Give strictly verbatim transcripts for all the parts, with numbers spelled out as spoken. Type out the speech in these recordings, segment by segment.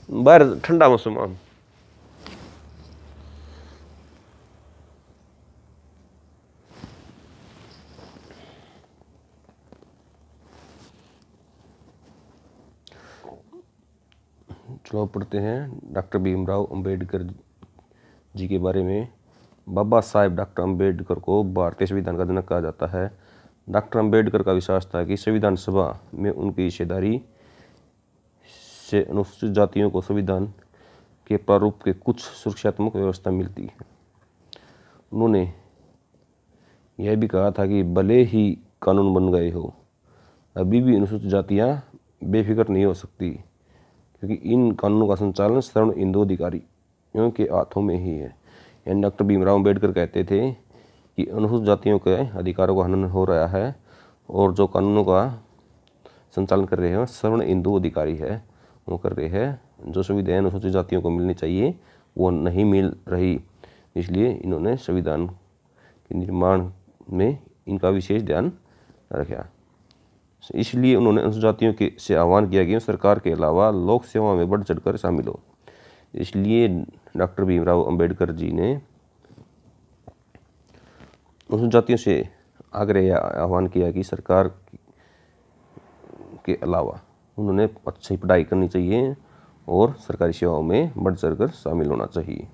बाहर ठंडा मौसम है। चलो पढ़ते हैं डॉक्टर भीमराव अंबेडकर जी के बारे में। बाबा साहेब डॉक्टर अंबेडकर को भारतीय संविधान का जनक कहा जाता है। डॉक्टर अंबेडकर का विश्वास था कि संविधान सभा में उनकी हिस्सेदारी से अनुसूचित जातियों को संविधान के प्रारूप के कुछ सुरक्षात्मक व्यवस्था मिलती है। उन्होंने यह भी कहा था कि भले ही कानून बन गए हो, अभी भी अनुसूचित जातियाँ बेफिक्र नहीं हो सकती, क्योंकि इन कानूनों का संचालन सवर्ण हिंदू अधिकारियों के हाथों में ही है। यानी डॉक्टर भीमराव अंबेडकर कहते थे कि अनुसूचित जातियों के अधिकारों का हनन हो रहा है और जो कानूनों का संचालन कर रहे हैं सवर्ण हिंदू अधिकारी है, वो कर रहे हैं। जो सुविधाएं अनुसूचित जातियों को मिलनी चाहिए वो नहीं मिल रही, इसलिए इन्होंने संविधान के निर्माण में इनका विशेष ध्यान रखा। इसलिए उन्होंने अनुसूचित जातियों के से आह्वान किया कि सरकार के अलावा लोक सेवा में बढ़ चढ़कर शामिल हो। इसलिए डॉक्टर भीमराव अंबेडकर जी ने अनुसूचित जातियों से आग्रह या आह्वान किया कि सरकार के अलावा उन्होंने अच्छी पढ़ाई करनी चाहिए और सरकारी सेवाओं में बढ़ चढ़कर शामिल होना चाहिए।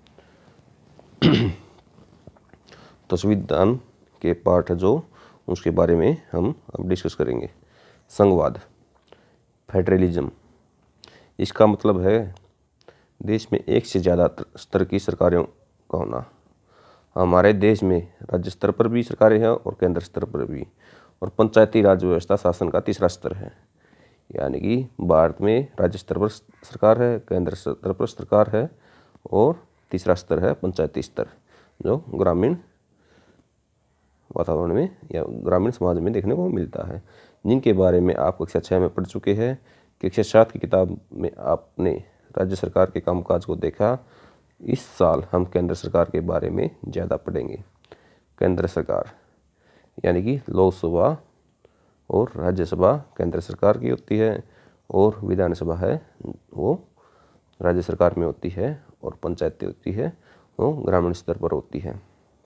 तो संविधान के पार्ट है जो उसके बारे में हम अब डिस्कस करेंगे। संघवाद, फेडरलिज्म, इसका मतलब है देश में एक से ज़्यादा स्तर की सरकारों का होना। हमारे देश में राज्य स्तर पर भी सरकारें हैं और केंद्र स्तर पर भी, और पंचायती राज व्यवस्था शासन का तीसरा स्तर है। यानी कि भारत में राज्य स्तर पर सरकार है, केंद्र स्तर पर सरकार है और तीसरा स्तर है पंचायती स्तर, जो ग्रामीण वातावरण में या ग्रामीण समाज में देखने को मिलता है, जिनके बारे में आप कक्षा छः में पढ़ चुके हैं। कक्षा सात की किताब में आपने राज्य सरकार के कामकाज को देखा। इस साल हम केंद्र सरकार के बारे में ज़्यादा पढ़ेंगे। केंद्र सरकार यानी कि लोकसभा और राज्यसभा केंद्र सरकार की होती है, और विधानसभा है वो राज्य सरकार में होती है, और पंचायतें होती है वो ग्रामीण स्तर पर होती है।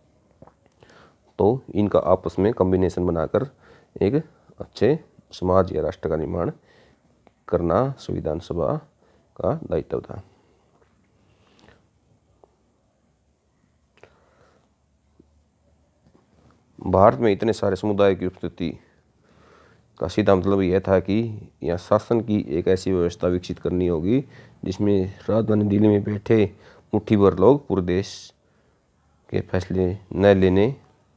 तो इनका आपस में कॉम्बिनेशन बनाकर एक अच्छे समाज या राष्ट्र का निर्माण करना संविधान सभा का दायित्व था। भारत में इतने सारे समुदाय की उपस्थिति का सीधा मतलब यह था कि यहाँ शासन की एक ऐसी व्यवस्था विकसित करनी होगी जिसमें राजधानी दिल्ली में बैठे मुट्ठी भर लोग पूरे देश के फैसले न लेने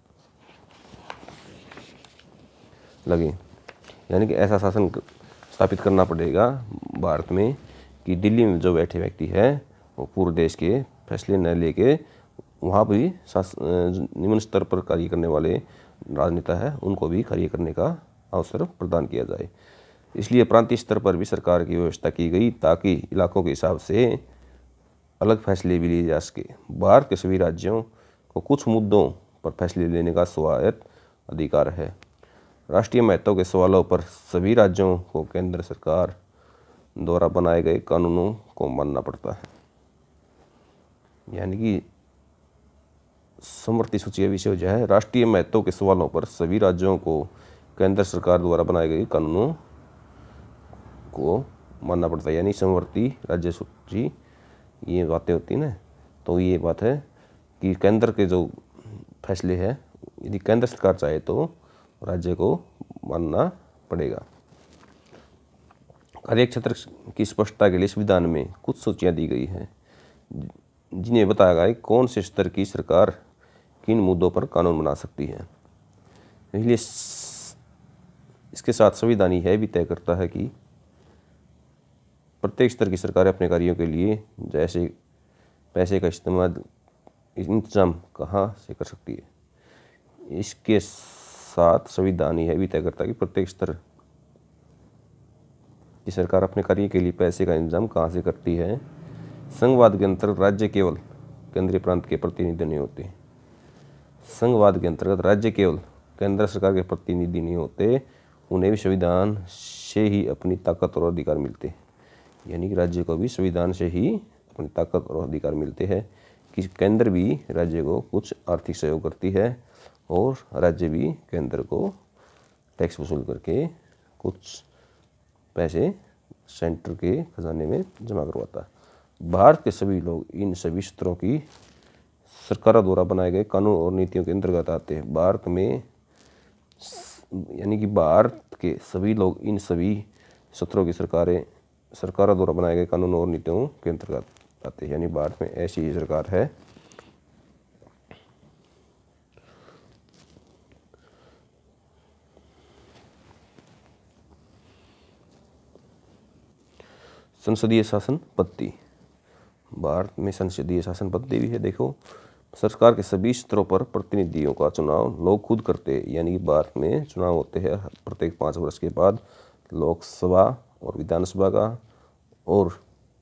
लगे। यानी कि ऐसा शासन स्थापित करना पड़ेगा भारत में कि दिल्ली में जो बैठे व्यक्ति है वो पूरे देश के फैसले न लेके वहाँ भी निम्न स्तर पर कार्य करने वाले राजनेता है उनको भी कार्य करने का अवसर प्रदान किया जाए। इसलिए प्रांतीय स्तर पर भी सरकार की व्यवस्था की गई ताकि इलाकों के हिसाब से अलग फैसले भी लिए जा सके। भारत के सभी राज्यों को कुछ मुद्दों पर फैसले लेने का स्वायत्त अधिकार है। राष्ट्रीय महत्व के सवालों पर सभी राज्यों को केंद्र सरकार द्वारा बनाए गए कानूनों को मानना पड़ता है। यानी कि समवर्ती सूची विषय जो है, राष्ट्रीय महत्व के सवालों पर सभी राज्यों को केंद्र सरकार द्वारा बनाए गए कानूनों को मानना पड़ता है। यानी समवर्ती राज्य सूची ये बातें होती हैं ना, तो ये बात है कि केंद्र के जो फैसले हैं यदि केंद्र सरकार चाहे तो राज्य को मानना पड़ेगा। कार्य क्षेत्र की स्पष्टता के लिए संविधान में कुछ सूचियाँ दी गई हैं जिन्हें बताया गया है कौन से स्तर की सरकार किन मुद्दों पर कानून बना सकती है। इसलिए इसके साथ संविधान यह भी तय करता है कि प्रत्येक स्तर की सरकार अपने कार्यों के लिए जैसे पैसे का इस्तेमाल इंतजाम कहाँ से कर सकती है। इसके साथ संविधान यह भी तय करता है कि प्रत्येक स्तर की सरकार अपने कार्य के लिए पैसे का इंतजाम कहाँ से करती है। संघवाद के अंतर्गत राज्य केवल केंद्रीय प्रांत के प्रतिनिधि नहीं होते। संघवाद के अंतर्गत राज्य केवल केंद्र सरकार के प्रतिनिधि नहीं होते, उन्हें भी संविधान से ही अपनी ताकत और अधिकार मिलते हैं। यानी कि राज्य को भी संविधान से ही अपनी ताकत और अधिकार मिलते हैं कि केंद्र भी राज्य को कुछ आर्थिक सहयोग करती है और राज्य भी केंद्र को टैक्स वसूल करके कुछ पैसे सेंटर के खजाने में जमा करवाता है। भारत के सभी लोग इन सभी सूत्रों की सरकारों द्वारा बनाए गए कानून और नीतियों के अंतर्गत आते हैं। भारत में यानी कि भारत के सभी लोग इन सभी सूत्रों की सरकारें सरकारों द्वारा बनाए गए कानूनों और नीतियों के अंतर्गत आते हैं। यानी भारत में ऐसी ही सरकार है। संसदीय शासन पद्धति, भारत में संसदीय शासन पद्धति भी है। देखो, सरकार के सभी स्तरों पर प्रतिनिधियों का चुनाव लोग खुद करते हैं। यानी कि भारत में चुनाव होते हैं प्रत्येक पाँच वर्ष के बाद, लोकसभा और विधानसभा का, और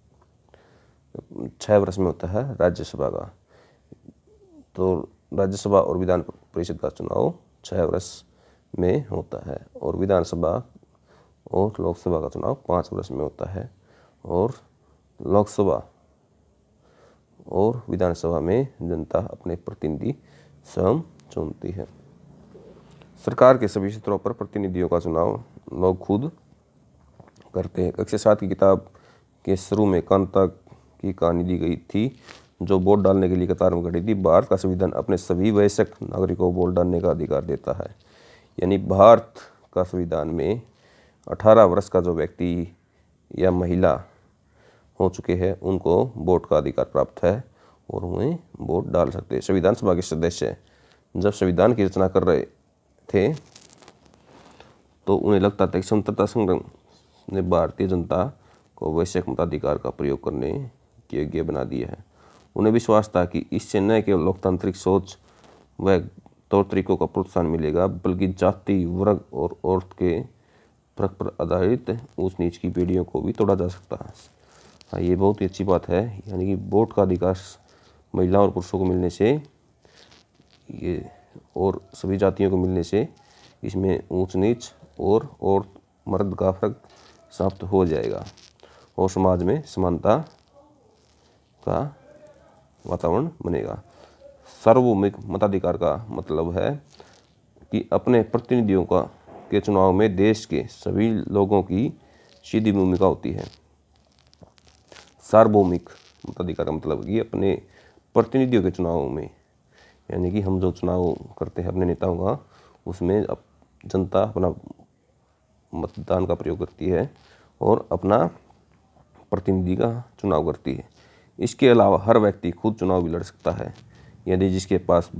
छः वर्ष में होता है राज्यसभा का। तो राज्यसभा और विधान परिषद का चुनाव छः वर्ष में होता है और विधानसभा और लोकसभा का चुनाव पाँच वर्ष में होता है। और लोकसभा और विधानसभा में जनता अपने प्रतिनिधि स्वयं चुनती है। सरकार के सभी क्षेत्रों पर प्रतिनिधियों का चुनाव लोग खुद करते हैं। कक्षा सात की किताब के शुरू में कांता की कहानी दी गई थी जो वोट डालने के लिए कतार में खड़ी थी। भारत का संविधान अपने सभी वयस्क नागरिकों को वोट डालने का अधिकार देता है। यानी भारत का संविधान में अठारह वर्ष का जो व्यक्ति या महिला हो चुके हैं उनको वोट का अधिकार प्राप्त है और उन्हें वोट डाल सकते हैं। संविधान सभा के सदस्य जब संविधान की रचना कर रहे थे तो उन्हें लगता था कि स्वतंत्रता संग्राम ने भारतीय जनता को वैश्विक मताधिकार का प्रयोग करने के योग्य बना दिया है। उन्हें विश्वास था कि इससे न केवल लोकतांत्रिक सोच व तौर तरीकों का प्रोत्साहन मिलेगा बल्कि जाति, वर्ग और औरत के फर्क पर आधारित ऊंच नीच की पीढ़ियों को भी तोड़ा जा सकता है। हाँ, ये बहुत ही अच्छी बात है। यानी कि वोट का अधिकार महिलाओं और पुरुषों को मिलने से ये और सभी जातियों को मिलने से इसमें ऊंच नीच और और मर्द का फर्क समाप्त हो जाएगा और समाज में समानता का वातावरण बनेगा। सार्वभौमिक मताधिकार का मतलब है कि अपने प्रतिनिधियों का के चुनाव में देश के सभी लोगों की सीधी भूमिका होती है। सार्वभौमिक मताधिकार का मतलब कि अपने प्रतिनिधियों के चुनाव में, यानी कि हम जो चुनाव करते हैं अपने नेताओं का, उसमें जनता अपना मतदान का प्रयोग करती है और अपना प्रतिनिधि का चुनाव करती है। इसके अलावा हर व्यक्ति खुद चुनाव भी लड़ सकता है। यदि जिसके पास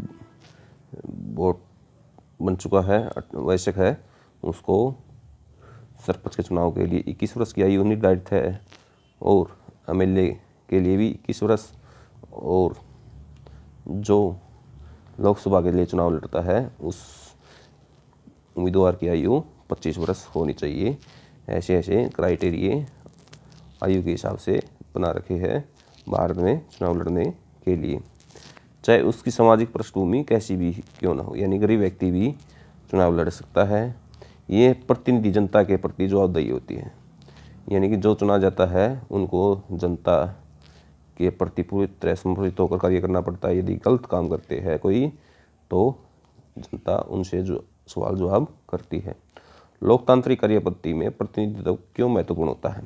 वोट बन चुका है, वयस्क है, उसको सरपंच के चुनाव के लिए इक्कीस वर्ष की आयु निर्धारित है और एमएलए के लिए भी इक्कीस वर्ष, और जो लोकसभा के लिए चुनाव लड़ता है उस उम्मीदवार की आयु पच्चीस वर्ष होनी चाहिए। ऐसे ऐसे क्राइटेरिया आयु के हिसाब से बना रखे हैं भारत में चुनाव लड़ने के लिए, चाहे उसकी सामाजिक पृष्ठभूमि कैसी भी क्यों ना हो। यानी गरीब व्यक्ति भी चुनाव लड़ सकता है। ये प्रतिनिधि जनता के प्रति जवाबदेही होती है। यानी कि जो चुना जाता है उनको जनता के प्रति पूरी तरह समर्पित होकर कार्य करना पड़ता है। यदि गलत काम करते हैं कोई तो जनता उनसे जो सवाल जवाब करती है। लोकतांत्रिक कार्य पद्धति में प्रतिनिधित्व क्यों महत्वपूर्ण होता है?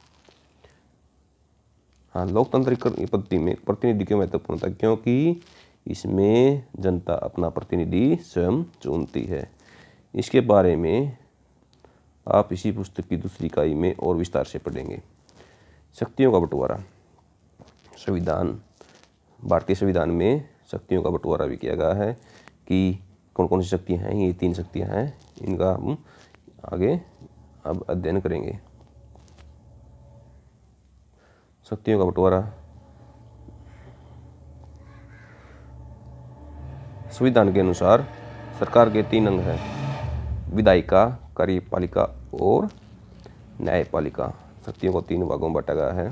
हाँ, लोकतांत्रिक पद्धति में प्रतिनिधि क्यों महत्वपूर्ण होता है? क्योंकि इसमें जनता अपना प्रतिनिधि स्वयं चुनती है। इसके बारे में आप इसी पुस्तक की दूसरी इकाई में और विस्तार से पढ़ेंगे। शक्तियों का बंटवारा, संविधान, भारतीय संविधान में शक्तियों का बंटवारा भी किया गया है कि कौन कौन सी शक्तियाँ हैं। ये तीन शक्तियाँ हैं, इनका हम आगे अब अध्ययन करेंगे। शक्तियों का बंटवारा, संविधान के अनुसार सरकार के तीन अंग हैं, विधायिका, कार्यपालिका और न्यायपालिका। शक्तियों को तीन भागों में बांटा गया है।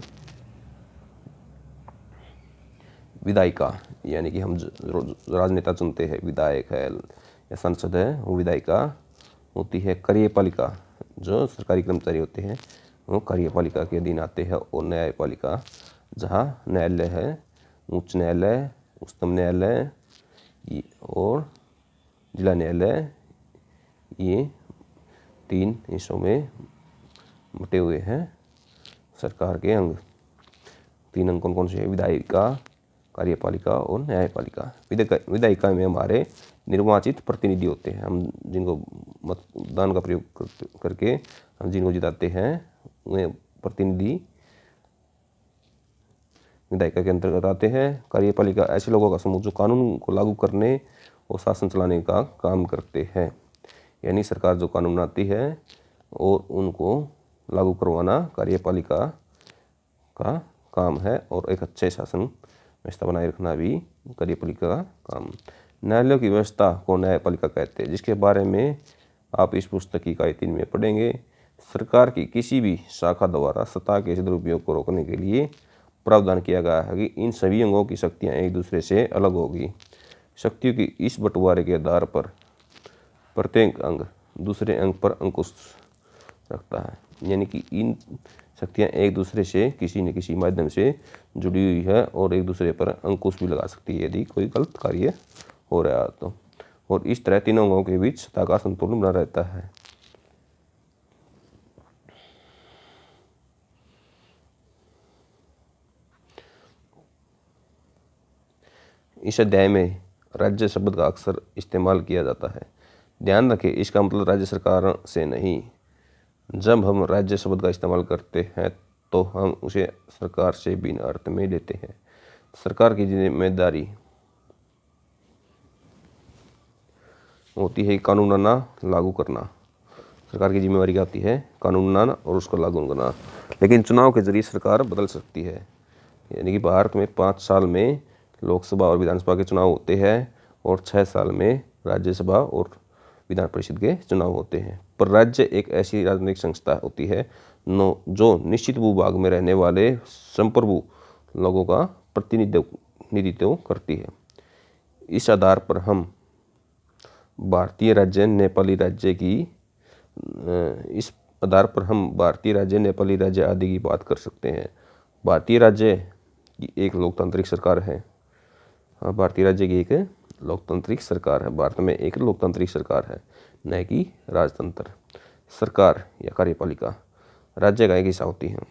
विधायिका यानी कि हम राजनेता चुनते हैं, विधायक है या संसद है, वो विधायिका होती है। कार्यपालिका जो सरकारी कर्मचारी होते हैं वो कार्यपालिका के अधीन आते हैं। और न्यायपालिका जहाँ न्यायालय है, उच्च न्यायालय, उच्चतम न्यायालय और जिला न्यायालय, ये तीन हिस्सों में बटे हुए हैं सरकार के अंग। तीन अंग कौन कौन से हैं? विधायिका, कार्यपालिका और न्यायपालिका। विधायिका में हमारे निर्वाचित प्रतिनिधि होते हैं, हम जिनको मतदान का प्रयोग करके हम जिनको जिताते हैं वे प्रतिनिधि विधायिका के अंतर्गत आते हैं। कार्यपालिका ऐसे लोगों का समूह जो कानून को लागू करने और शासन चलाने का काम करते हैं, यानी सरकार जो कानून बनाती है और उनको लागू करवाना कार्यपालिका का काम है। और एक अच्छे शासन व्यवस्था बनाए रखना भी कार्यपालिका का काम। न्यायालयों की व्यवस्था को न्यायपालिका कहते हैं, जिसके बारे में आप इस पुस्तक की इकाई तीन में पढ़ेंगे। सरकार की किसी भी शाखा द्वारा सत्ता के दुरुपयोग को रोकने के लिए प्रावधान किया गया है कि इन सभी अंगों की शक्तियाँ एक दूसरे से अलग होगी। शक्तियों की इस बंटवारे के आधार पर प्रत्येक अंग दूसरे अंग पर अंकुश रखता है, यानी कि इन शक्तियाँ एक दूसरे से किसी न किसी माध्यम से जुड़ी हुई है और एक दूसरे पर अंकुश भी लगा सकती है यदि कोई गलत कार्य हो रहा है तो। और इस तरह तीनों अंगों के बीच सत्ता का संतुलन बना रहता है। इस अध्याय में राज्य शब्द का अक्सर इस्तेमाल किया जाता है। ध्यान रखें, इसका मतलब राज्य सरकार से नहीं। जब हम राज्य शब्द का इस्तेमाल करते हैं तो हम उसे सरकार से भिन्न अर्थ में लेते हैं। सरकार की जिम्मेदारी होती है कानून बनाना, लागू करना। सरकार की जिम्मेदारी क्या होती है? कानून बनाना और उसको लागू करना। लेकिन चुनाव के जरिए सरकार बदल सकती है, यानी कि भारत में पाँच साल में लोकसभा और विधानसभा के चुनाव होते हैं और छः साल में राज्यसभा और विधान परिषद के चुनाव होते हैं। पर राज्य एक ऐसी राजनीतिक संस्था होती है नो जो निश्चित भूभाग में रहने वाले संप्रभु लोगों का प्रतिनिधित्व करती है। इस आधार पर हम भारतीय राज्य, नेपाली राज्य की इस आधार पर हम भारतीय राज्य, नेपाली राज्य आदि की बात कर सकते हैं। भारतीय राज्य की एक लोकतांत्रिक सरकार है। हाँ, भारतीय राज्य की एक लोकतांत्रिक सरकार है। भारत में एक लोकतांत्रिक सरकार है, न कि राजतंत्र। सरकार या कार्यपालिका राज्य का एक हिस्सा होती है।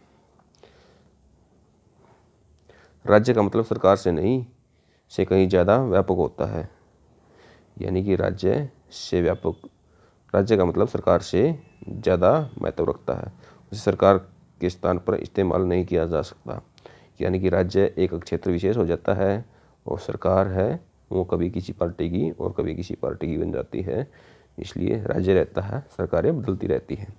राज्य का मतलब सरकार से नहीं, से कहीं ज़्यादा व्यापक होता है, यानी कि राज्य से व्यापक। राज्य का मतलब सरकार से ज़्यादा महत्व रखता है, उसे सरकार के स्थान पर इस्तेमाल नहीं किया जा सकता। यानी कि राज्य एक क्षेत्र विशेष हो जाता है और सरकार है वो कभी किसी पार्टी की और कभी किसी पार्टी की बन जाती है। इसलिए राज्य रहता है, सरकारें बदलती रहती हैं।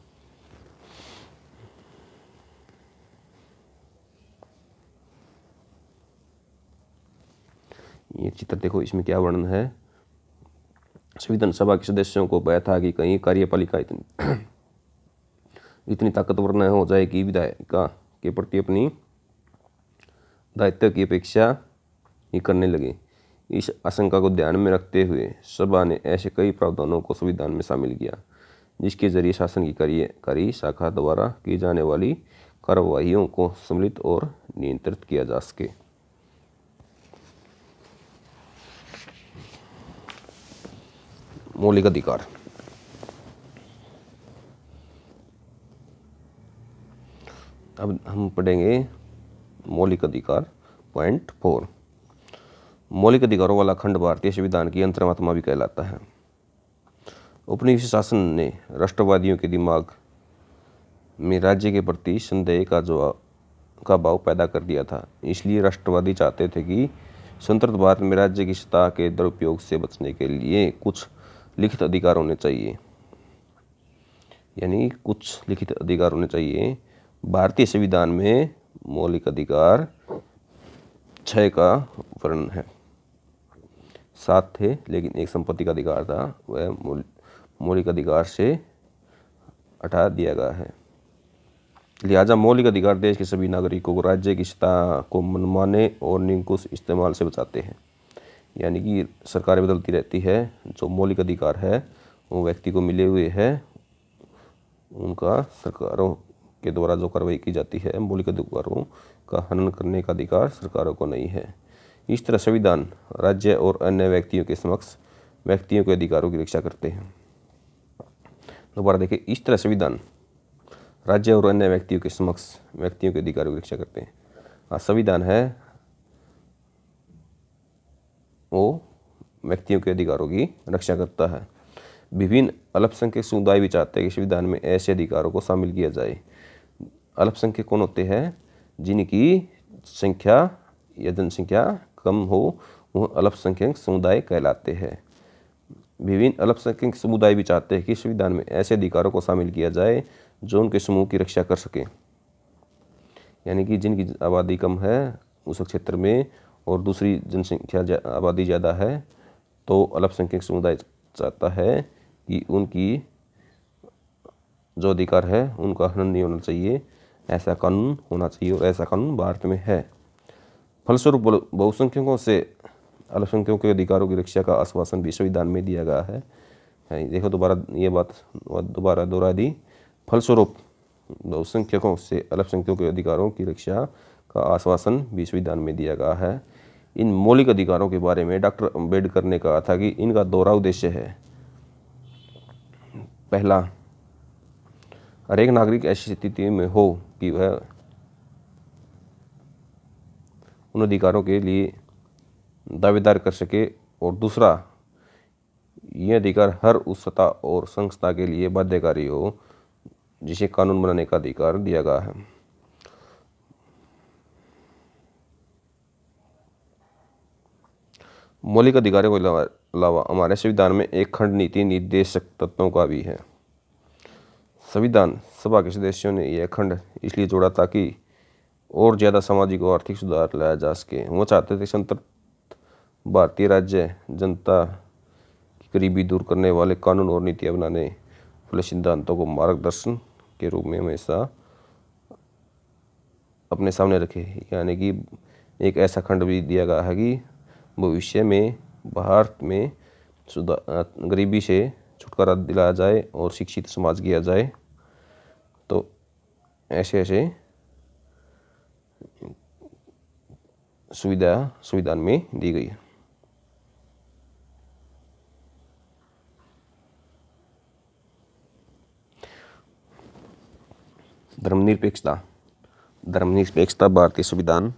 ये चित्र देखो, इसमें क्या वर्णन है। संविधान सभा के सदस्यों को भय था कि कहीं कार्यपालिका इतनी इतनी ताकतवर न हो जाए कि विधायिका के प्रति अपनी दायित्व की अपेक्षा ही करने लगे। इस आशंका को ध्यान में रखते हुए सभा ने ऐसे कई प्रावधानों को संविधान में शामिल किया जिसके जरिए शासन की कार्यकारी शाखा द्वारा की जाने वाली कार्यवाहियों को सम्मिलित और नियंत्रित किया जा सके। मौलिक अधिकार। अब हम पढ़ेंगे मौलिक अधिकार पॉइंट फोर। मौलिक अधिकारों वाला खंड भारतीय संविधान की अंतरात्मा भी कहलाता है। उपनिवेश शासन ने राष्ट्रवादियों के दिमाग में राज्य के प्रति संदेह का जवाब का भाव पैदा कर दिया था। इसलिए राष्ट्रवादी चाहते थे कि स्वतंत्र भारत में राज्य की सत्ता के दुरुपयोग से बचने के लिए कुछ लिखित अधिकार होने चाहिए, यानी कुछ लिखित अधिकार होने चाहिए। भारतीय संविधान में मौलिक अधिकार छह का वर्णन है। सात थे, लेकिन एक संपत्ति का अधिकार था, वह मौलिक अधिकार से हटा दिया गया है। लिहाजा मौलिक अधिकार देश के सभी नागरिकों को राज्य की सत्ता को मनमाने और निरंकुश इस्तेमाल से बचाते हैं। यानी कि सरकारें बदलती रहती है, जो मौलिक अधिकार है वो व्यक्ति को मिले हुए हैं, उनका सरकारों के द्वारा जो कार्रवाई की जाती है, मौलिक अधिकारों का हनन करने का अधिकार सरकारों को नहीं है। इस तरह संविधान राज्य और अन्य व्यक्तियों के समक्ष व्यक्तियों के अधिकारों की रक्षा करते हैं। दोबारा देखिए, इस तरह संविधान राज्य और अन्य व्यक्तियों के समक्ष व्यक्तियों के अधिकारों की रक्षा करते हैं। हाँ, संविधान है वो व्यक्तियों के अधिकारों की रक्षा करता है। विभिन्न अल्पसंख्यक समुदाय भी चाहते हैं कि संविधान में ऐसे अधिकारों को शामिल किया जाए। अल्पसंख्यक कौन होते हैं? जिनकी संख्या या जनसंख्या कम हो, वह अल्पसंख्यक समुदाय कहलाते हैं। विभिन्न अल्पसंख्यक समुदाय भी चाहते हैं कि संविधान में ऐसे अधिकारों को शामिल किया जाए जो उनके समूह की रक्षा कर सके। यानी कि जिनकी आबादी कम है उस क्षेत्र में और दूसरी जनसंख्या आबादी ज़्यादा है, तो अल्पसंख्यक समुदाय चाहता है कि उनकी जो अधिकार है उनका हनन नहीं होना चाहिए, ऐसा कानून होना चाहिए, और ऐसा कानून भारत में है। फलस्वरूप बहुसंख्यकों से अल्पसंख्यकों के अधिकारों की रक्षा का आश्वासन भी संविधान में दिया गया है। देखो दोबारा ये बात दोबारा दोहरा दी। फलस्वरूप बहुसंख्यकों से अल्पसंख्यकों के अधिकारों की रक्षा का आश्वासन भी संविधान में दिया गया है। इन मौलिक अधिकारों के बारे में डॉक्टर अम्बेडकर ने कहा था कि इनका दोहरा उद्देश्य है। पहला, हर एक नागरिक ऐसी स्थिति में हो कि वह उन अधिकारों के लिए दावेदार कर सके, और दूसरा, ये अधिकार हर उस सत्ता और संस्था के लिए बाध्यकारी हो जिसे कानून बनाने का अधिकार दिया गया है। मौलिक अधिकारों के अलावा हमारे संविधान में एक खंड नीति निर्देशक तत्वों का भी है। संविधान सभा के सदस्यों ने यह खंड इसलिए जोड़ा ताकि और ज़्यादा सामाजिक और आर्थिक सुधार लाया जा सके। वो चाहते थे संतृप्त भारतीय राज्य जनता की गरीबी दूर करने वाले कानून और नीतियाँ बनाने वाले सिद्धांतों को मार्गदर्शन के रूप में हमेशा अपने सामने रखे। यानी कि एक ऐसा खंड भी दिया गया है कि भविष्य में भारत में सुधार, गरीबी से छुटकारा दिलाया जाए और शिक्षित समाज किया जाए। तो ऐसे ऐसे सुविधा संविधान में दी गई है। धर्मनिरपेक्षता धर्मनिरपेक्षता भारतीय संविधान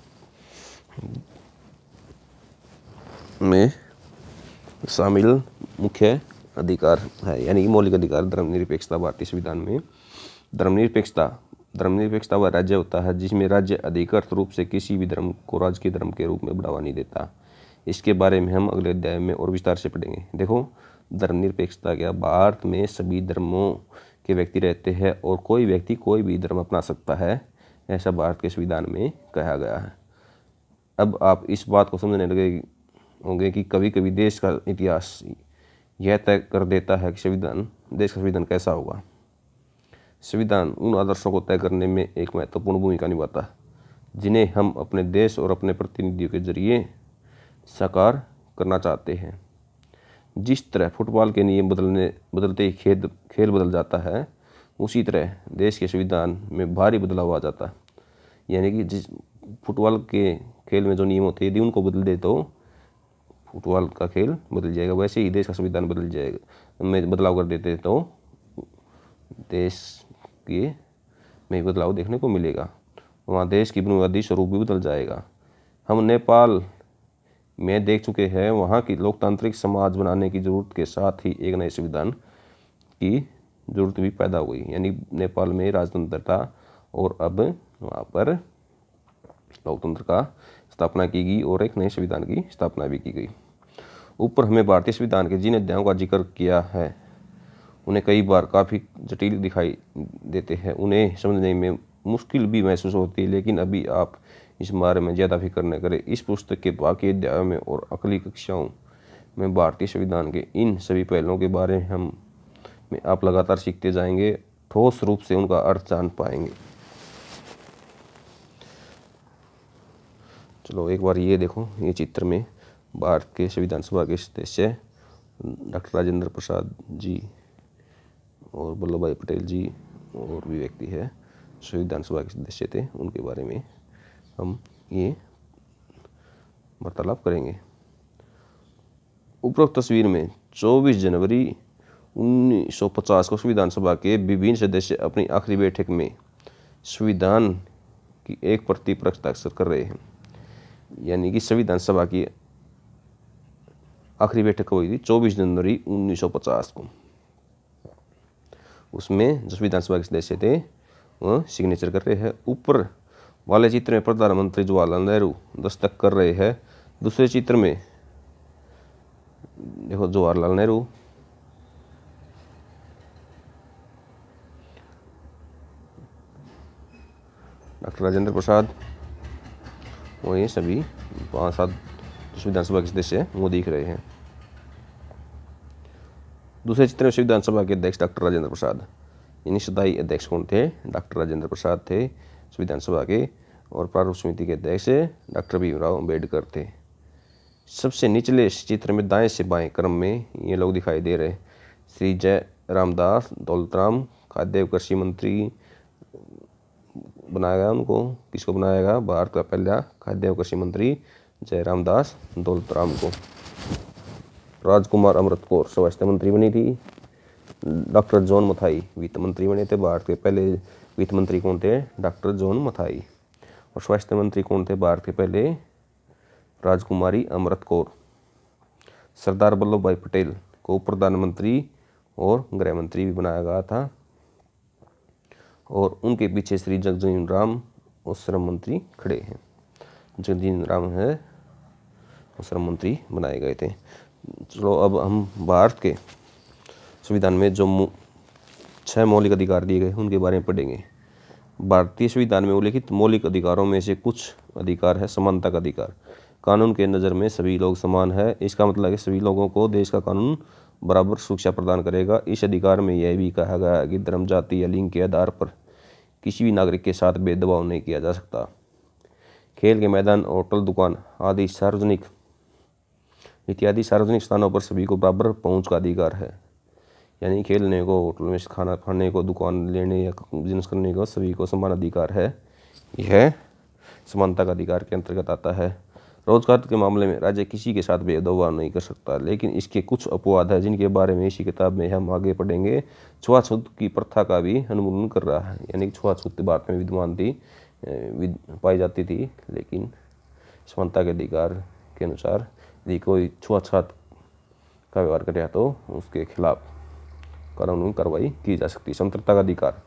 में शामिल मुख्य अधिकार है। यानी कि मौलिक अधिकार धर्मनिरपेक्षता भारतीय संविधान में। धर्मनिरपेक्षता धर्मनिरपेक्षता वह राज्य होता है जिसमें राज्य अधिकृत रूप से किसी भी धर्म को राजकीय धर्म के रूप में बढ़ावा नहीं देता। इसके बारे में हम अगले अध्याय में और विस्तार से पढ़ेंगे। देखो, धर्मनिरपेक्षता क्या, भारत में सभी धर्मों के व्यक्ति रहते हैं और कोई व्यक्ति कोई भी धर्म अपना सकता है, ऐसा भारत के संविधान में कहा गया है। अब आप इस बात को समझने लगे होंगे कि कभी कभी देश का इतिहास यह तय कर देता है कि संविधान देश का संविधान कैसा होगा। संविधान उन आदर्शों को तय करने में एक महत्वपूर्ण भूमिका निभाता है जिन्हें हम अपने देश और अपने प्रतिनिधियों के जरिए साकार करना चाहते हैं। जिस तरह फुटबॉल के नियम बदलने बदलते ही खेल खेल बदल जाता है, उसी तरह देश के संविधान में भारी बदलाव आ जाता है। यानी कि जिस फुटबॉल के खेल में जो नियम होते हैं यदि उनको बदल दे तो फुटबॉल का खेल बदल जाएगा, वैसे ही देश का संविधान बदल जाएगा में बदलाव कर देते तो देश के में बदलाव देखने को मिलेगा। वहाँ देश की बुनियादी स्वरूप भी बदल जाएगा। हम नेपाल में देख चुके हैं, वहाँ की लोकतांत्रिक समाज बनाने की जरूरत के साथ ही एक नए संविधान की जरूरत भी पैदा हुई। यानी नेपाल में राजतंत्र था और अब वहाँ पर लोकतंत्र का स्थापना की गई और एक नए संविधान की स्थापना भी की गई। ऊपर हमें भारतीय संविधान के जिन अध्यायों का जिक्र किया है उन्हें कई बार काफ़ी जटिल दिखाई देते हैं, उन्हें समझने में मुश्किल भी महसूस होती है, लेकिन अभी आप इस बारे में ज़्यादा फिक्र न करें। इस पुस्तक के बाकी अध्यायों में और अगली कक्षाओं में भारतीय संविधान के इन सभी पहलुओं के बारे में हम में आप लगातार सीखते जाएंगे, ठोस रूप से उनका अर्थ जान पाएंगे। चलो एक बार ये देखो, ये चित्र में भारत के संविधान सभा के सदस्य डॉक्टर राजेंद्र प्रसाद जी और वल्लभ भाई पटेल जी और भी व्यक्ति है संविधान सभा के सदस्य थे, उनके बारे में हम ये वार्तालाप करेंगे। उपरोक्त तस्वीर में चौबीस जनवरी उन्नीस सौ पचास को संविधान सभा के विभिन्न सदस्य अपनी आखिरी बैठक में संविधान की एक प्रति पर हस्ताक्षर कर रहे हैं। यानी कि संविधान सभा की आखिरी बैठक हुई थी चौबीस जनवरी उन्नीस सौ पचास को। उसमें जो संविधान सभा के सदस्य थे वह सिग्नेचर कर रहे हैं। ऊपर वाले चित्र में प्रधानमंत्री जवाहरलाल नेहरू दस्तखत कर रहे हैं। दूसरे चित्र में देखो जवाहरलाल नेहरू, डॉक्टर राजेंद्र प्रसाद, वो ये सभी पाँच सात संविधान सभा के सदस्य हैं वो दिख रहे हैं। दूसरे चित्र में संविधान सभा के अध्यक्ष डॉक्टर राजेंद्र प्रसाद, यानी सदाई अध्यक्ष कौन थे? डॉक्टर राजेंद्र प्रसाद थे संविधान सभा के, और प्रारूप समिति के अध्यक्ष डॉक्टर भीमराव अंबेडकर थे। सबसे निचले चित्र में दाएं से बाएं क्रम में ये लोग दिखाई दे रहे। श्री जय रामदास दौलतराम खाद्य कृषि मंत्री बनाया गया उनको। किसको बनाया गया? भारत का पहला खाद्य कृषि मंत्री जय रामदास दौलतराम को। राजकुमार अमृत कौर स्वास्थ्य मंत्री बनी थी। डॉक्टर जॉन मथाई वित्त मंत्री बने थे। भारत के पहले वित्त मंत्री कौन थे? Doctor John Mathai. और स्वास्थ्य मंत्री कौन थे भारत के पहले? राजकुमारी अमृत कौर। सरदार वल्लभ भाई पटेल को प्रधानमंत्री और गृह मंत्री भी बनाया गया था। और उनके पीछे श्री जगजीवन राम और श्रम मंत्री खड़े हैं। जगजीवन राम है और श्रम मंत्री बनाए गए थे। चलो अब हम भारत के संविधान में जो छह मौलिक अधिकार दिए गए उनके बारे में पढ़ेंगे। भारतीय संविधान में उल्लिखित मौलिक अधिकारों में से कुछ अधिकार है समानता का अधिकार। कानून के नज़र में सभी लोग समान है। इसका मतलब है सभी लोगों को देश का कानून बराबर सुरक्षा प्रदान करेगा। इस अधिकार में यह भी कहा गया है कि धर्म, जाति या लिंग के आधार पर किसी भी नागरिक के साथ भेदभाव नहीं किया जा सकता। खेल के मैदान, होटल, दुकान आदि सार्वजनिक इत्यादि सार्वजनिक स्थानों पर सभी को बराबर पहुंच का अधिकार है। यानी खेलने को, होटल में खाना खाने को, दुकान लेने या बिजनेस करने को सभी को समान अधिकार है। यह समानता का अधिकार के अंतर्गत आता है। रोजगार के मामले में राज्य किसी के साथ भेदभाव नहीं कर सकता, लेकिन इसके कुछ अपवाद है जिनके बारे में इसी किताब में हम आगे पढ़ेंगे। छुआछूत की प्रथा का भी अनुमोदन कर रहा है। यानी कि छुआछूत भारत में विद्यमान थी, पाई जाती थी, लेकिन समानता के अधिकार के अनुसार यदि कोई छुआछूत का व्यवहार करे तो उसके खिलाफ कानूनी कार्रवाई की जा सकती है। स्वतंत्रता का अधिकार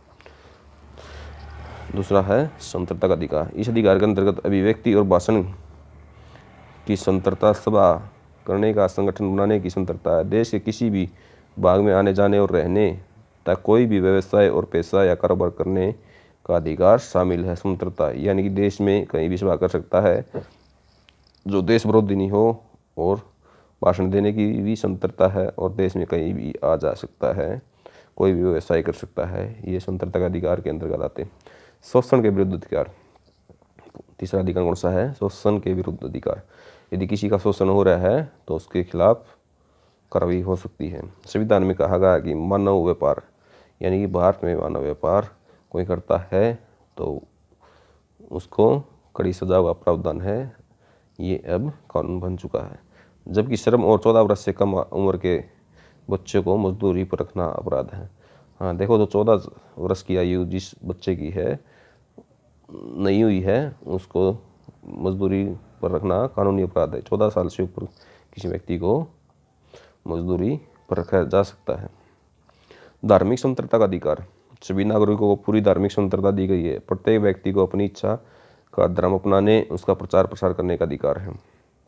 दूसरा है स्वतंत्रता का अधिकार। इस अधिकार के अंतर्गत अभिव्यक्ति और भाषण की स्वतंत्रता, सभा करने का, संगठन बनाने की स्वतंत्रता है। देश के किसी भी भाग में आने जाने और रहने तक कोई भी व्यवसाय और पेशा या कारोबार करने का अधिकार शामिल है। स्वतंत्रता यानी कि देश में कहीं भी सभा कर सकता है जो देश विरोधी नहीं हो, और भाषण देने की भी स्वतंत्रता है, और देश में कहीं भी आ जा सकता है, कोई भी व्यवसाय कर सकता है। ये स्वतंत्रता का अधिकार के अंतर्गत आते हैं। शोषण के विरुद्ध अधिकार तीसरा अधिकार कौन सा है? शोषण के विरुद्ध अधिकार। यदि किसी का शोषण हो रहा है तो उसके खिलाफ कार्रवाई हो सकती है। संविधान में कहा गया कि मानव व्यापार, यानी कि भारत में मानव व्यापार कोई करता है तो उसको कड़ी सजा का प्रावधान है। ये अब कानून बन चुका है। जबकि श्रम और चौदह वर्ष से कम उम्र के बच्चे को मजदूरी पर रखना अपराध है। हाँ देखो, तो चौदह वर्ष की आयु जिस बच्चे की है नहीं हुई है उसको मजदूरी पर रखना कानूनी अपराध है। चौदह साल से ऊपर किसी व्यक्ति को मजदूरी पर रखा जा सकता है। धार्मिक स्वतंत्रता का अधिकार। सभी नागरिकों को पूरी धार्मिक स्वतंत्रता दी गई है। प्रत्येक व्यक्ति को अपनी इच्छा का धर्म अपनाने, उसका प्रचार प्रसार करने का अधिकार है।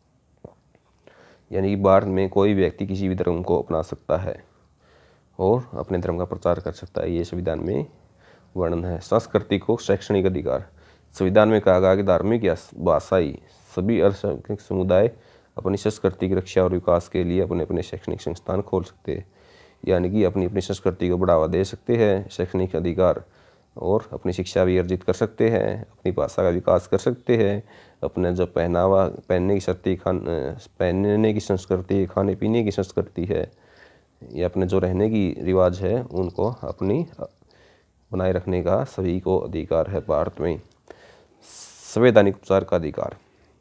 यानी कि भारत में कोई व्यक्ति किसी भी धर्म को अपना सकता है और अपने धर्म का प्रचार कर सकता है। ये संविधान में वर्णन है। सांस्कृतिक और शैक्षणिक अधिकार। संविधान में कहा गया कि धार्मिक या भाषाई सभी अल्पसंख्यक समुदाय अपनी संस्कृति की रक्षा और विकास के लिए अपने अपने शैक्षणिक संस्थान खोल सकते हैं। यानी कि अपनी अपनी संस्कृति को बढ़ावा दे सकते हैं, शैक्षणिक अधिकार, और अपनी शिक्षा भी अर्जित कर सकते हैं, अपनी भाषा का विकास कर सकते हैं, अपने जो पहनावा, पहनने की संस्कृति, खान पहनने की संस्कृति, खाने पीने की संस्कृति है, या अपने जो रहने की रिवाज है उनको अपनी बनाए रखने का सभी को अधिकार है भारत में। संवैधानिक उपचार का अधिकार।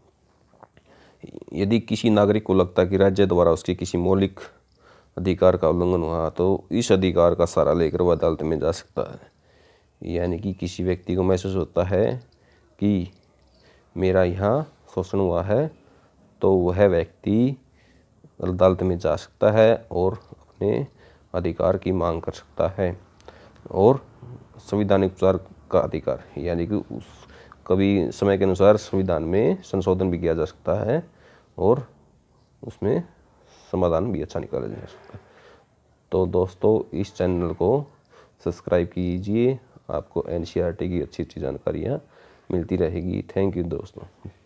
यदि किसी नागरिक को लगता है कि राज्य द्वारा उसके किसी मौलिक अधिकार का उल्लंघन हुआ तो इस अधिकार का सहारा लेकर वह अदालत में जा सकता है। यानी कि किसी व्यक्ति को महसूस होता है कि मेरा यहाँ शोषण हुआ है तो वह व्यक्ति अदालत में जा सकता है और अपने अधिकार की मांग कर सकता है। और संवैधानिक उपचार का अधिकार यानी कि उस कभी समय के अनुसार संविधान में संशोधन भी किया जा सकता है और उसमें समाधान भी अच्छा निकाला जा सकता है। तो दोस्तों इस चैनल को सब्सक्राइब कीजिए, आपको N C E R T की अच्छी अच्छी जानकारियाँ मिलती रहेगी। थैंक यू दोस्तों।